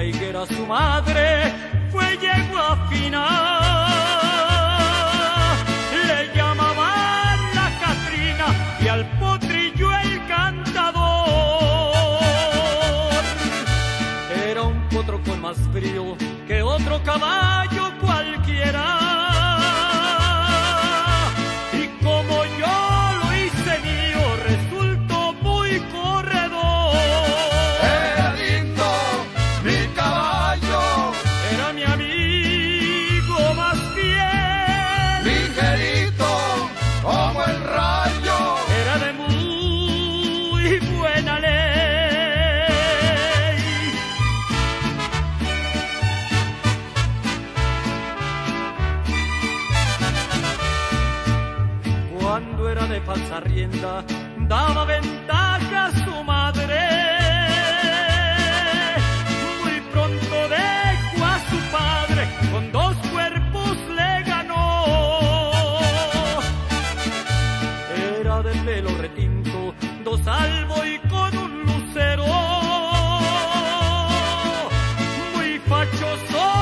la higuera su madre fue yegua fina. Le llamaban la Catrina y al potrillo el cantador. Era un potro con más brío que otro caballo cualquiera. Y como yo lo hice mío, resultó muy corredor. Era lindo mi caballo, Era mi amigo más fiel, ligerito como el rayo. era de muy buena ley. Cuando era de falsa rienda, daba ventaja a su madre. Muy pronto dejó a su padre, con 2 cuerpos le ganó. Era de pelo retinto, 2 albo y con un lucero. Muy fachoso